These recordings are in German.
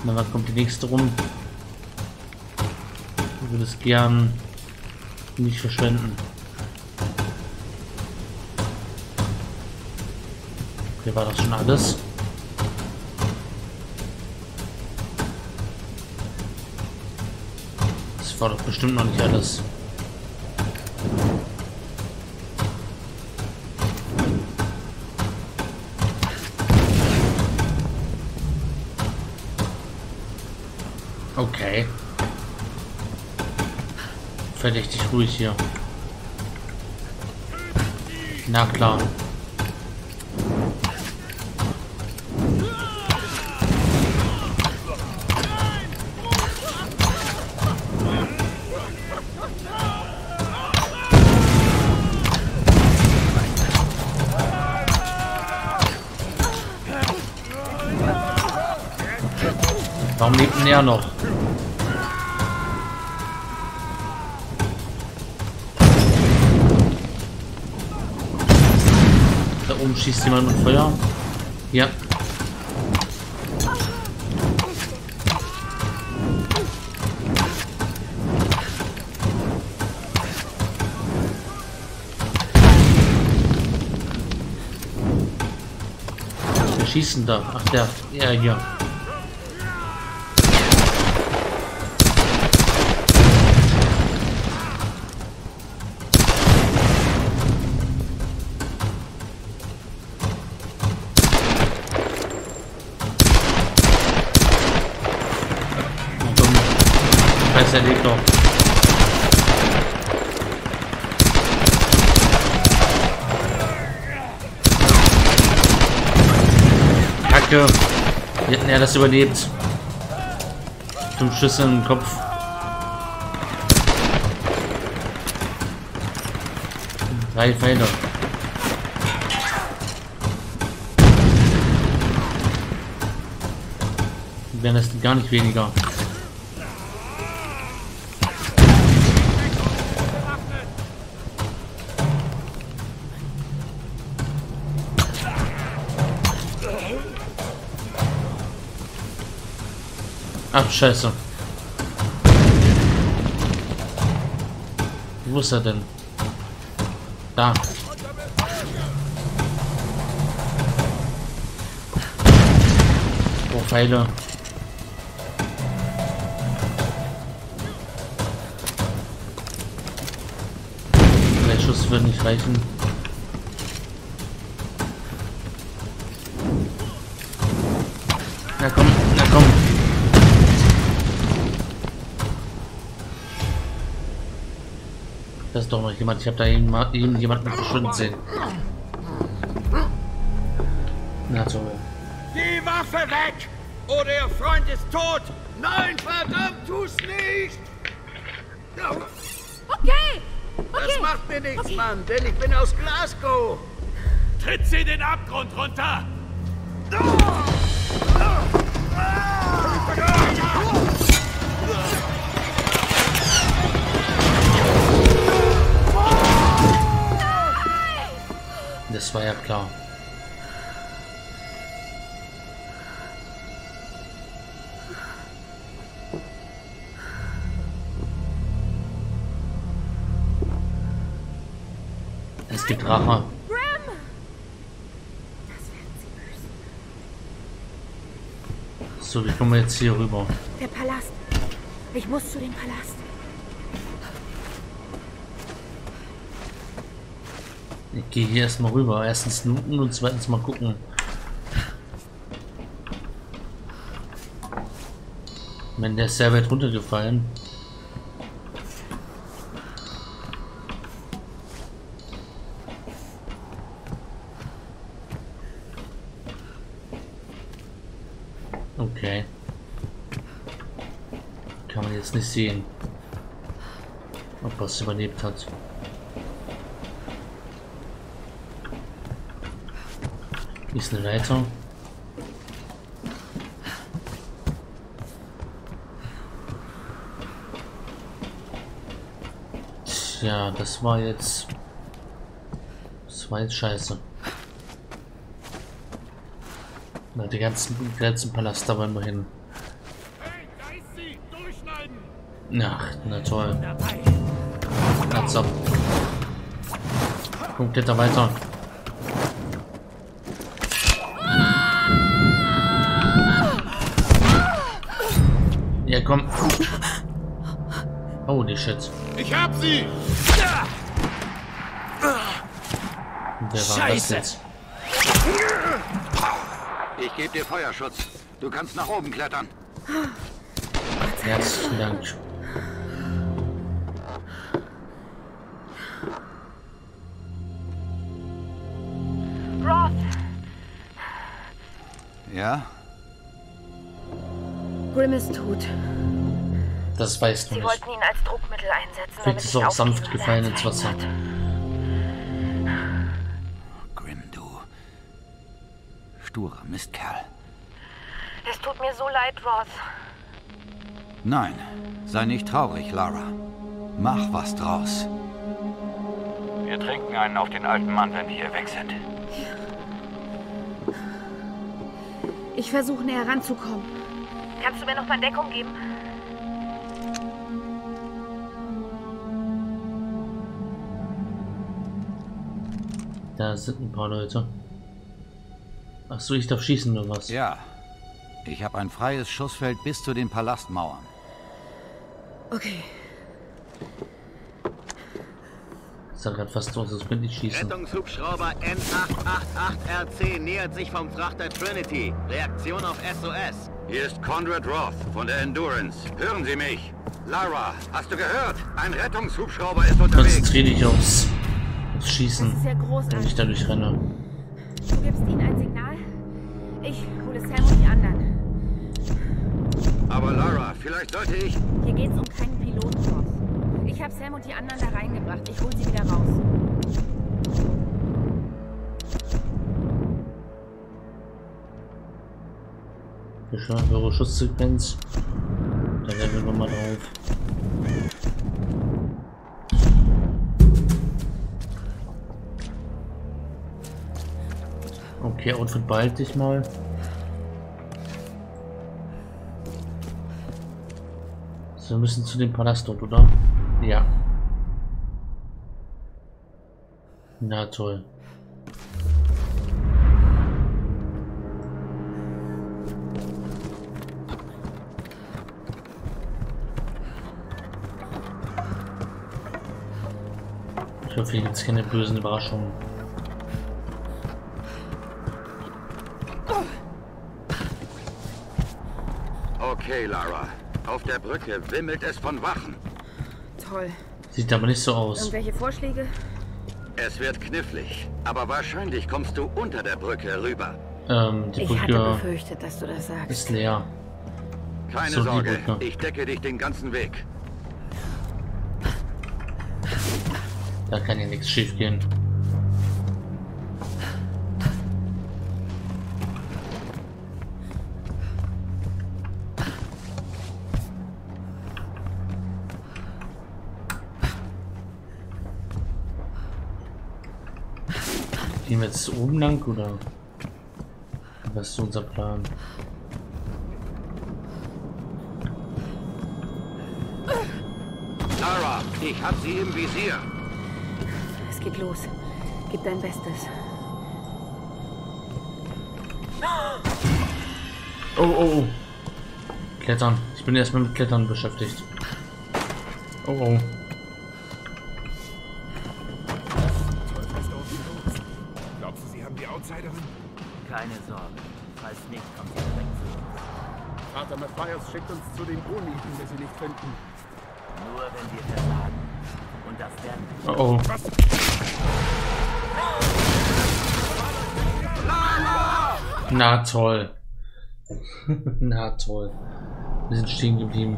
Na, was kommt die nächste rum? Ich würde es gern nicht verschwenden. Okay, war das schon alles? Das war doch bestimmt noch nicht alles. Okay. Verdächtig ruhig hier. Na klar. Warum lebt denn er noch? Da oben schießt jemand mit Feuer. Ja. Wer schießt denn da? Ach, der. Ja, hier. Er lebt noch. Kacke. Wir hätten ja das überlebt. 5 Schüsse im Kopf. Drei Pfeile. Wären das gar nicht weniger. Ach, scheiße. Wo ist er denn? Da. Oh, Pfeile. Der Schuss wird nicht reichen. Na komm, na komm. Das ist doch noch jemand. Ich habe da eben jemanden verschwinden sehen. Na so. Die Waffe weg! Oder Ihr Freund ist tot! Nein, verdammt, tu's nicht! Okay! Das macht mir nichts, Mann, denn ich bin aus Glasgow! Tritt sie den Abgrund runter! Das war ja klar. Es gibt Rache. So, wie kommen wir jetzt hier rüber? Der Palast. Ich muss zu dem Palast. Ich gehe hier erstmal rüber. Erstens looten und zweitens mal gucken. Wenn der ist sehr weit runtergefallen. Okay. Kann man jetzt nicht sehen, ob er es überlebt hat. Ist eine Leiter. Tja, das war jetzt scheiße. Na, die ganzen Palast, da wollen wir hin. Ach, na toll. Platz ab. Komm, kletter weiter. Ja, komm. Holy shit. Ich hab sie! Wer war das jetzt? Ich gebe dir Feuerschutz. Du kannst nach oben klettern. Herzlichen Dank. Roth! Ja? Grimm ist tot. Das weißt du Sie nicht. wollten ihn als Druckmittel einsetzen, Vielleicht ist er auch sanft gefallen ins Wasser. Grimm, du sturer Mistkerl. Es tut mir so leid, Roth. Nein, sei nicht traurig, Lara. Mach was draus. Wir trinken einen auf den alten Mann, wenn wir hier weg sind. Ich versuche näher ranzukommen. Kannst du mir noch mal Deckung geben? Da sind ein paar Leute. Ach so, ich darf schießen oder was? Ja. Ich habe ein freies Schussfeld bis zu den Palastmauern. Okay. Ich sag grad fast los, das könnte ich schießen. Rettungshubschrauber N888RC nähert sich vom Frachter Trinity. Reaktion auf SOS. Hier ist Conrad Roth von der Endurance. Hören Sie mich. Lara, hast du gehört? Ein Rettungshubschrauber ist unterwegs. Konzentriere dich aufs Schießen, Das ist ja wenn ich großartig. dadurch renne. Du gibst ihnen ein Signal. Ich hole Sam und die anderen. Aber Lara, vielleicht sollte ich... Hier geht's um keinen Piloten, Roth. Ich habe Sam und die anderen da reingebracht. Ich hole sie wieder raus. Höhere Schusssequenz. Da werden wir nochmal drauf. Okay, Outfit behalte ich mal. So, wir müssen zu dem Palast dort, oder? Ja. Na toll. Ich hoffe, hier gibt es keine bösen Überraschungen. Okay, Lara. Auf der Brücke wimmelt es von Wachen. Toll. Sieht aber nicht so aus. Irgendwelche Vorschläge? Es wird knifflig, aber wahrscheinlich kommst du unter der Brücke rüber. Die Ich hatte Brücke befürchtet, dass du das sagst. ist leer. Keine So, die Sorge, Brücke. ich decke dich den ganzen Weg. Da kann ja nichts schief gehen. Gehen wir jetzt oben lang oder was ist unser Plan? Lara, ich hab sie im Visier. Es geht los. Gib dein Bestes. Oh, oh, oh. Klettern. Ich bin erstmal mit Klettern beschäftigt. Oh, oh. Glaubst du, sie haben die Outsiderin? Keine Sorge. Falls nicht, kommt sie direkt zu uns. Vater Matthias schickt uns zu den Uniten, die sie nicht finden. Nur wenn wir versagen. Und das werden wir. Oh, oh. Was? Na toll. Na toll. Wir sind stehen geblieben.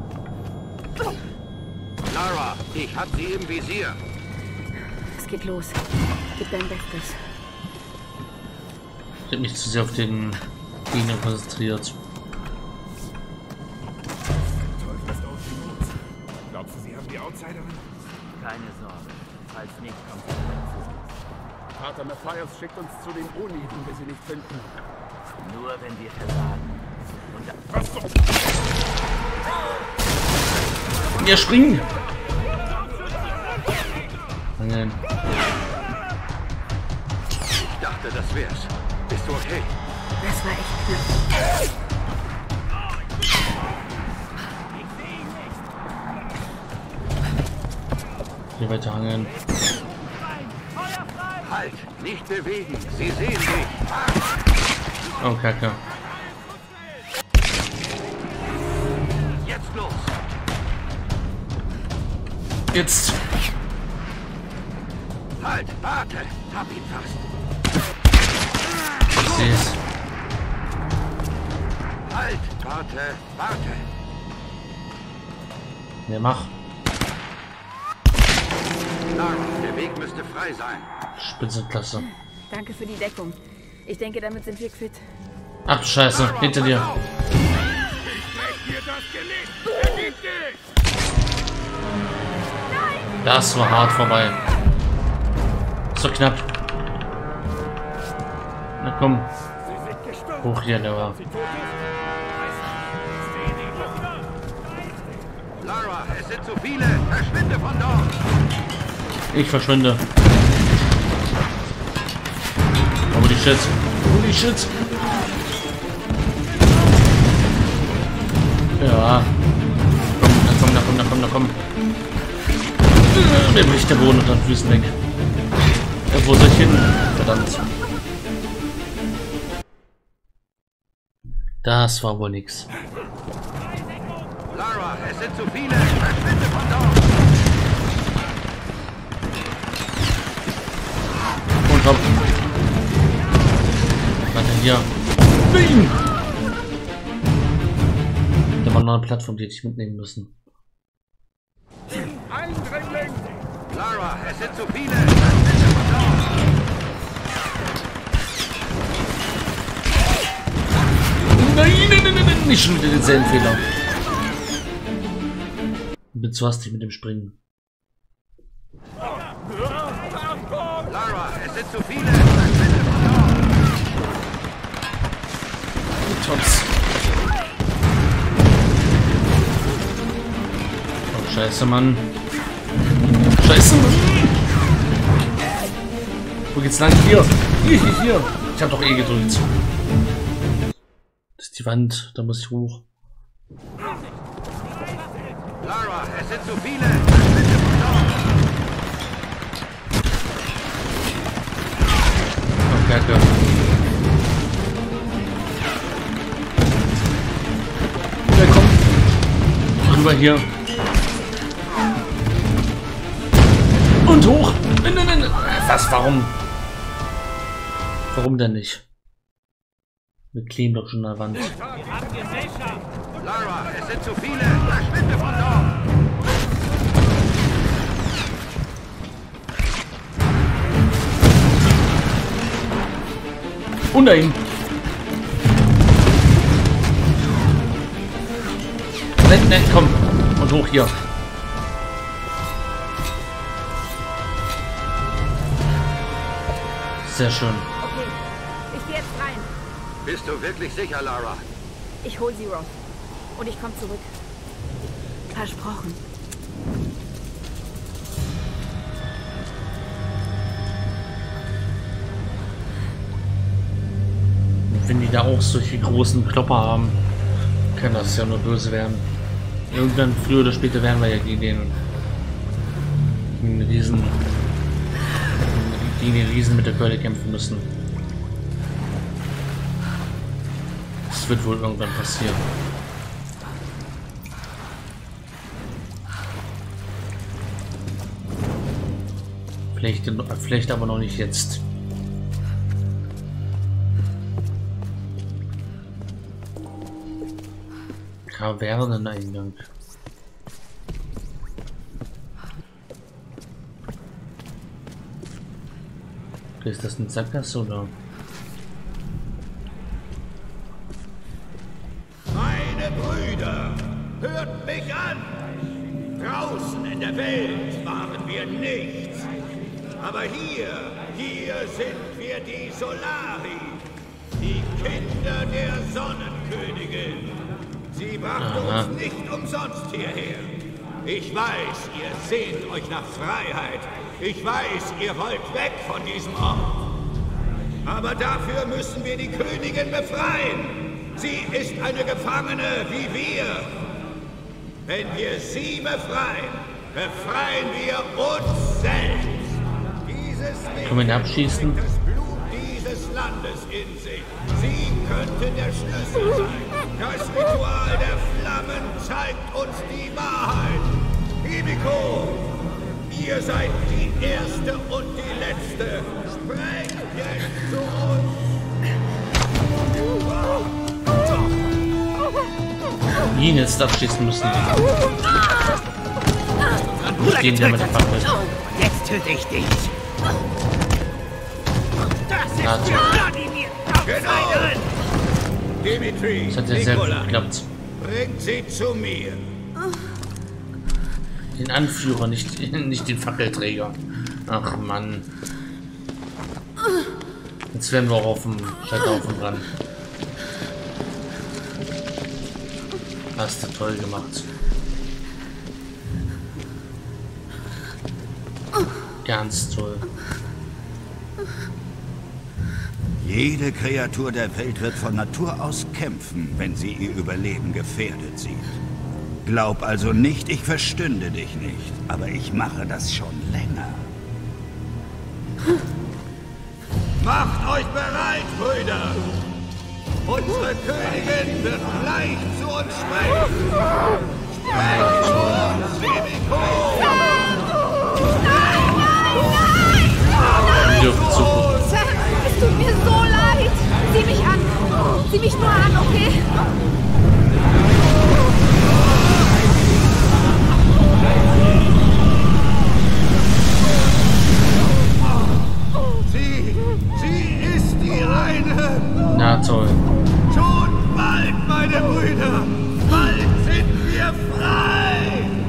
Lara, ich hab sie im Visier. Es geht los. Gib dein Bestes. Ich habe mich zu sehr auf den Gegner konzentriert. Teufel ist aus dem Los. Glaubst du, sie haben die Outsiderin? Keine Sorge. Falls nicht, kommt sie direkt zu uns. Vater Matthias schickt uns zu den Uniten, die sie nicht finden. Nur wenn wir versagen. Und das Was zum... Ja, springen! Nein. Ich dachte, das wär's. Bist du okay? Das war echt knapp. Hier weiter hangeln. Halt! Nicht bewegen! Sie sehen dich! Oh, Kacke. Jetzt los! Jetzt! Halt! Warte! Hab ihn fast! Ich seh's. Halt! Warte! Warte! Ja, mach. Lara, der Weg müsste frei sein. Spitzenklasse. Danke für die Deckung. Ich denke, damit sind wir quitt. Ach du Scheiße, hinter dir. Das war hart vorbei. So knapp. Na komm. Hoch hier, der war. Lara, es sind zu viele! Verschwinde von dort! Ich verschwinde. Holy shit. Holy shit. Ja. Komm. Mir bricht der Boden unter den Füßen weg. Ja, wo soll ich hin? Verdammt. Das war wohl nix. Lara, es sind zu viele! Verschwinde von dort! Und hopp. Was denn hier? Nein! Da war noch eine Plattform, die hätte ich mitnehmen müssen. Eindringling! Lara, es sind zu viele! Verschwinde von dort! Nein! Nicht schon wieder denselben Fehler. Ich bin zu hastig mit dem Springen. Lara, es sind zu viele! Verschwinde von dort! Tops. Oh, scheiße, Mann. Scheiße, Mann. Wo geht's lang? Hier. Hier. Ich hab doch eh gedrückt. Das ist die Wand. Da muss ich hoch. Lara, es sind zu viele! Verschwinde von dort! Oh, Kacke. Ja, komm. Rüber hier. Und hoch. Nein. Was? Warum? Warum denn nicht? Wir kleben doch schon an der Wand. Lara, es sind zu viele! Verschwinde von dort! Unter ihm. Nein, komm. Und hoch hier. Sehr schön. Okay, ich gehe jetzt rein. Bist du wirklich sicher, Lara? Ich hol sie, Roth. Und ich komme zurück. Versprochen. Wenn die da auch solche großen Klopper haben, kann das ja nur böse werden. Irgendwann, früher oder später, werden wir ja gegen den Riesen mit der Keule kämpfen müssen. Das wird wohl irgendwann passieren. Vielleicht aber noch nicht jetzt. Kaverneneingang. Ist das ein Sackgasse oder? Meine Brüder, hört mich an! Draußen in der Welt waren wir nichts. Aber hier sind wir die Solari, die Kinder der Sonnenkönigin. Sie brachten uns nicht umsonst hierher. Ich weiß, ihr sehnt euch nach Freiheit. Ich weiß, ihr wollt weg von diesem Ort. Aber dafür müssen wir die Königin befreien. Sie ist eine Gefangene wie wir. Wenn wir sie befreien, befreien wir uns selbst. Dieses Können wir ihn abschießen? Licht das Blut dieses Landes in sich. Sie könnten der Schlüssel sein. Das Ritual der Flammen zeigt uns die Wahrheit. Himiko, ihr seid die Erste und die Letzte. Sprecht jetzt zu uns. Ihn jetzt abschießen müssen. Mit denen der mit der Waffe. Jetzt töte ich dich. Das ist Vladimir. Genau. Dimitri, Das hat ja sehr gut Nikola, geklappt. bringt sie zu mir. Den Anführer, nicht den Fackelträger. Ach Mann. Jetzt werden wir auch auf dem Scheiterhaufen dran. Hast du toll gemacht. Ganz toll. Jede Kreatur der Welt wird von Natur aus kämpfen, wenn sie ihr Überleben gefährdet sieht. Glaub also nicht, ich verstünde dich nicht, aber ich mache das schon länger. Macht euch bereit, Brüder. Unsere Königin wird gleich zu uns sprechen. Sprecht zu uns, Himiko. Wir dürfen zugucken. Sam, es tut mir so leid. Sieh mich an. Sieh mich nur an, okay? Sie ist die eine. Na toll. Schon bald, meine Brüder. Bald sind wir frei.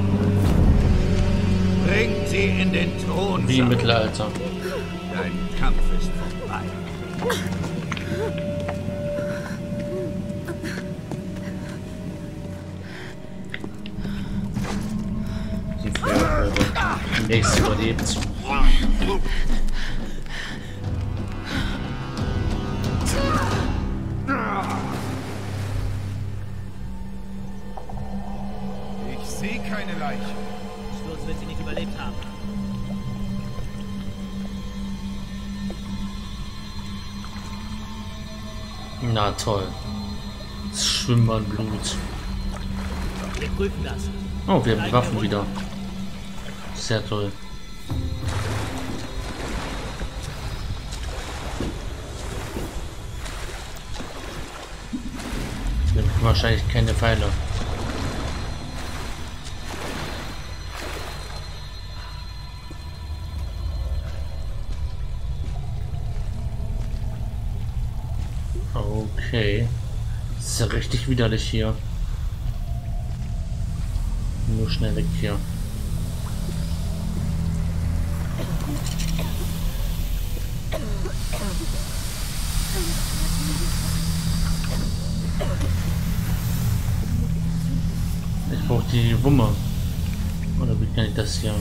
Bringt sie in den Thron. Wie im Mittelalter. Dein Kampf ist vorbei. Die Feuerprobe. Die nächste überlebt. Ich sehe keine Leiche. Sturz wird sie nicht überlebt haben. Na toll. Das Schwimmbad Blut. Wir prüfen das. Oh, wir haben die Waffen wieder. Sehr toll. Wir haben wahrscheinlich keine Pfeile. Okay. Das ist ja richtig widerlich hier. Nur schnell weg hier. Ich brauche die Wumme. Oder wie kann ich das hier?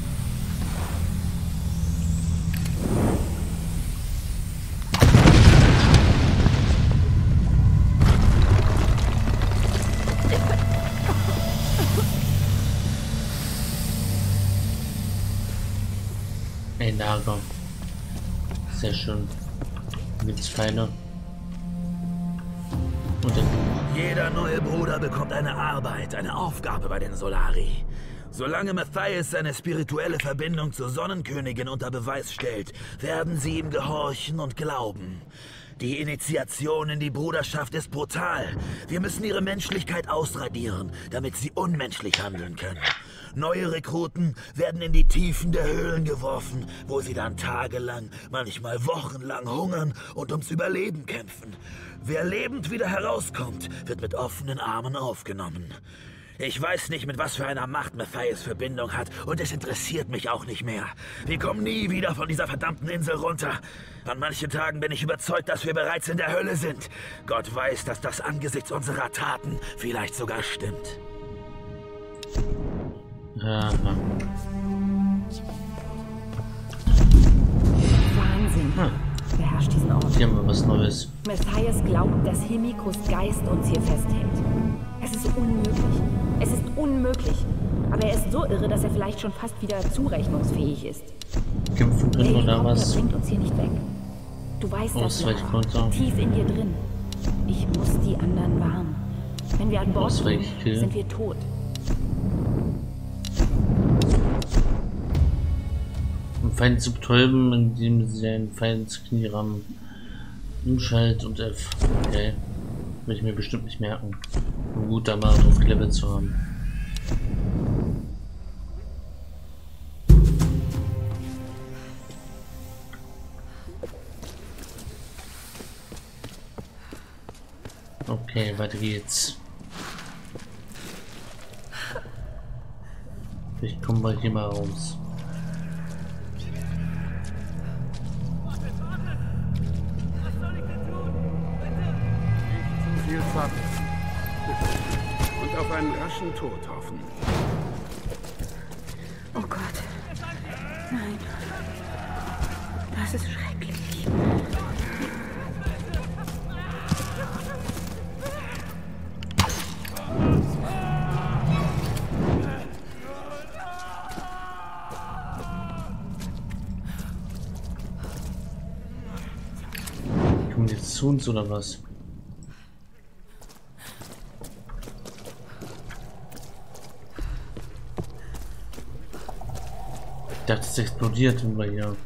Ein Lager. Sehr schön. Gibt's Pfeile. Und dann Jeder neue Bruder bekommt eine Arbeit, eine Aufgabe bei den Solari. Solange Matthias seine spirituelle Verbindung zur Sonnenkönigin unter Beweis stellt, werden sie ihm gehorchen und glauben. Die Initiation in die Bruderschaft ist brutal. Wir müssen ihre Menschlichkeit ausradieren, damit sie unmenschlich handeln können. Neue Rekruten werden in die Tiefen der Höhlen geworfen, wo sie dann tagelang, manchmal wochenlang hungern und ums Überleben kämpfen. Wer lebend wieder herauskommt, wird mit offenen Armen aufgenommen. Ich weiß nicht, mit was für einer Macht Matthias Verbindung hat, und es interessiert mich auch nicht mehr. Wir kommen nie wieder von dieser verdammten Insel runter. An manchen Tagen bin ich überzeugt, dass wir bereits in der Hölle sind. Gott weiß, dass das angesichts unserer Taten vielleicht sogar stimmt. Wahnsinn. Beherrscht diesen Ort. Hier haben wir was Neues. Messias glaubt, dass Himikos Geist uns hier festhält. Es ist unmöglich. Es ist unmöglich. Aber er ist so irre, dass er vielleicht schon fast wieder zurechnungsfähig ist. Kämpfen drin Der oder Helikopter was? bringt uns hier nicht weg. Du weißt das, Ausweichkonter. tief in dir drin. Ich muss die anderen warnen. Wenn wir an Bord sind, Ausweichkill. sind wir tot. Ein Feind zu betäuben, indem sie einen Feind ins Knie rammen. Umschalt und F. Okay. Will ich mir bestimmt nicht merken. Nur gut, da mal drauf gelevelt zu haben. Okay, weiter geht's. Vielleicht kommen wir hier mal raus. Viel Fahrt. Und auf einen raschen Tod hoffen. Oh Gott. Nein. Das ist schrecklich. Kommen die jetzt zu uns oder was? Ich dachte, es explodiert über hier.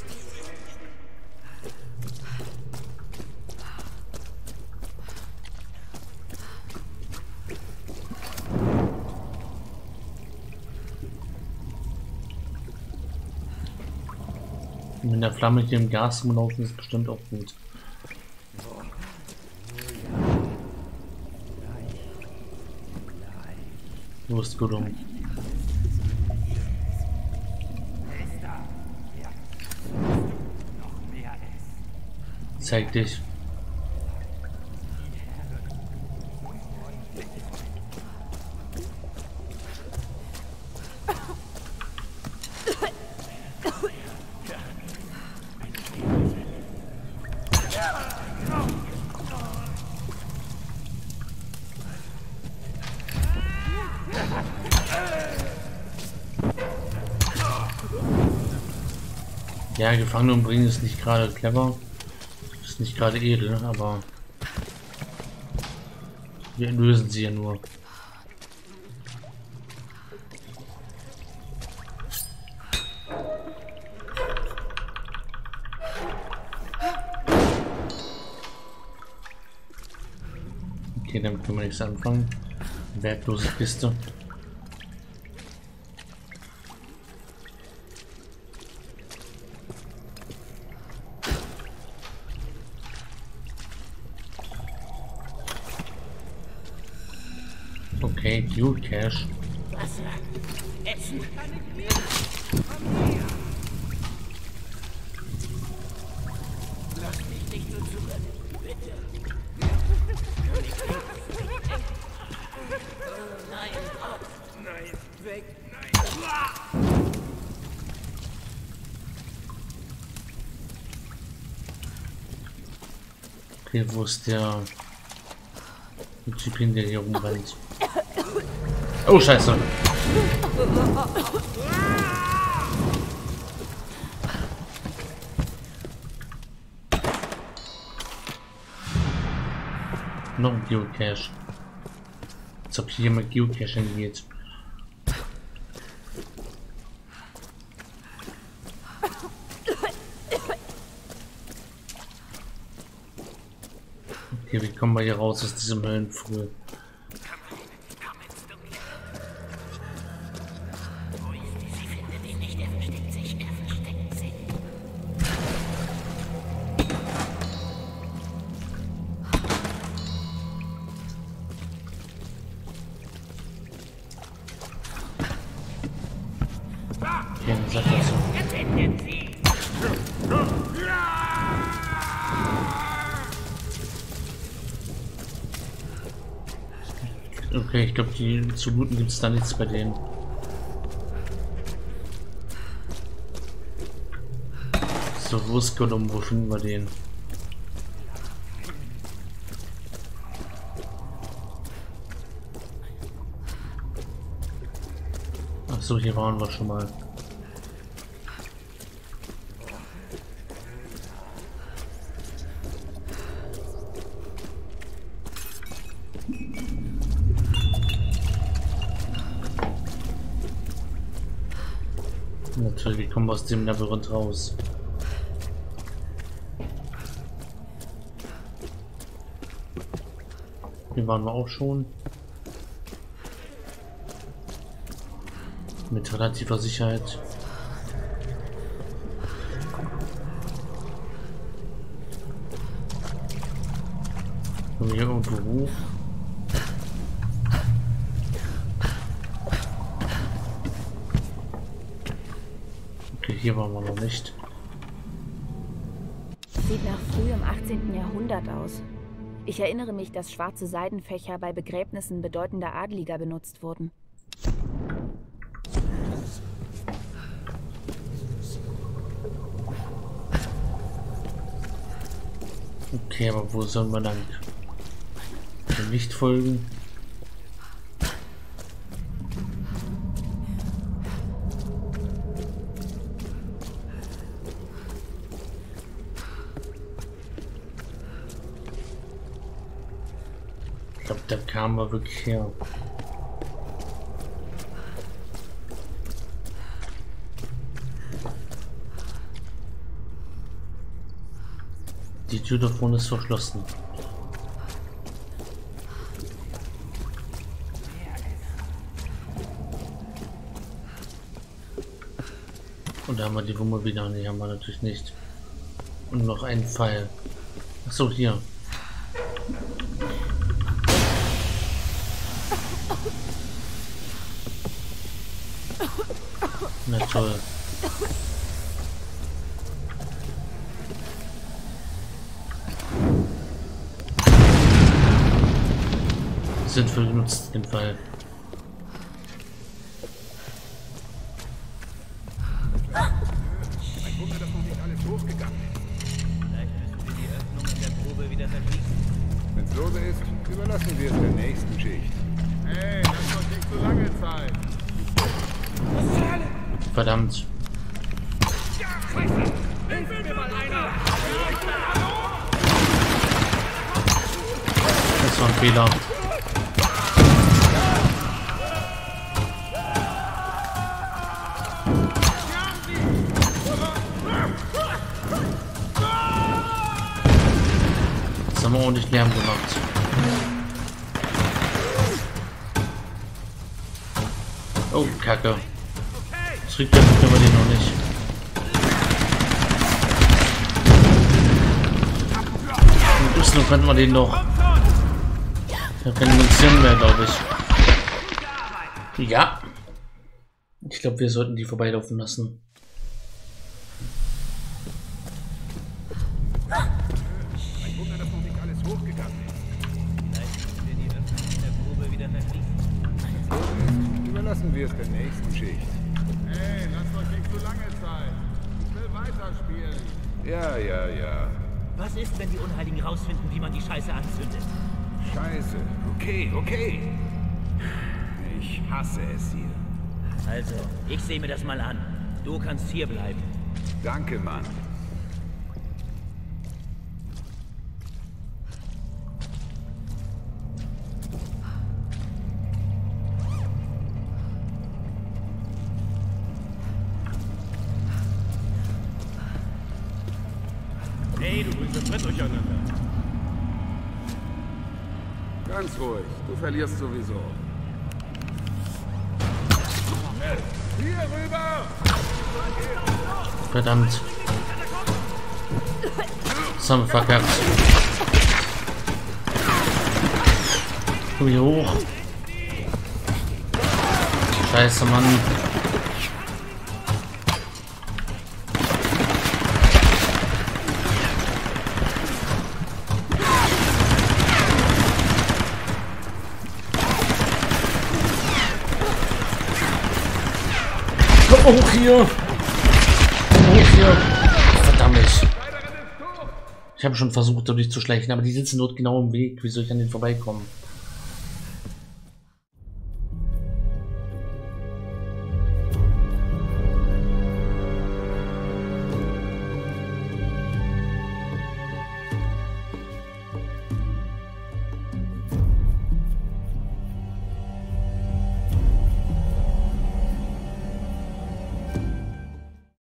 Und wenn der Flamme hier im Gas rumlaufen ist, bestimmt auch gut. Wo ist Gollum? Zeig dich. Ja, Gefangene umbringen ist nicht gerade clever. Ist nicht gerade edel, aber wir lösen sie ja nur. Okay, damit können wir nichts anfangen. Wertlose Kiste. Okay, Dual Cache. Okay, wo ist der Typ, der hier rumrennt? Oh, Scheiße. Noch ein Geocache. Als ob hier mit Geocaching geht. Okay, wie kommen wir hier raus aus diesem Höllenpfuhl? Ja, sag das so. Okay, ich glaube, die zu looten gibt es da nichts bei denen. So, wo ist Gollum? Wo finden wir den? Ach so, hier waren wir schon mal. Natürlich, wie kommen wir aus dem Labyrinth raus? Hier waren wir auch schon. Mit relativer Sicherheit. Kommen wir hier irgendwo hoch? Okay, hier waren wir noch nicht. Sieht nach frühem 18. Jahrhundert aus. Ich erinnere mich, dass schwarze Seidenfächer bei Begräbnissen bedeutender Adeliger benutzt wurden. Okay, aber wo sollen wir lang? Dem Licht folgen. Ich glaube, da kamen wir wirklich her. Die Tür da vorne ist verschlossen. Und da haben wir die Wumme wieder. Nee, haben wir natürlich nicht. Und noch ein Pfeil. Achso, hier. Na toll. Sinnvoll genutzt, den Fall. Ein Wunder, dass noch nicht alles losgegangen ist. Vielleicht müssen wir die Öffnung in der Grube wieder verschließen. Wenn's lose ist, überlassen wir es der nächsten Schicht. Hey, das wird nicht so lange Zeit. Verdammt. Hilf mir mal einer! Das war ein Fehler. Das haben wir ordentlich Lärm gemacht. Oh, Kacke. Das riecht, können wir den noch nicht. Mit Rüstung könnten wir den noch. Ich habe keine Munition mehr, glaube ich. Ja. Ich glaube, wir sollten die vorbeilaufen lassen. Ein Wunder, dass noch nicht alles hochgegangen ist. Vielleicht müssen wir die Öffnung in der Grube wieder verschließen. Wenn's lose ist, überlassen wir es der nächsten Schicht. Hey, lasst euch nicht zu lange Zeit. Ich will weiterspielen. Ja. Was ist, wenn die Unheiligen rausfinden, wie man die Scheiße anzündet? Scheiße. Okay. Ich hasse es hier. Also, ich sehe mir das mal an. Du kannst hier bleiben. Danke, Mann. Hey, du bringst das Brett durcheinander. Ganz ruhig. Du verlierst sowieso. Hier rüber! Verdammt. Das haben wir verkackt. Komm hier hoch. Scheiße, Mann. Hoch hier! Hoch hier! Verdammt! nicht. Ich habe schon versucht, da durchzuschleichen, aber die sitzen dort genau im Weg. Wie soll ich an den vorbeikommen?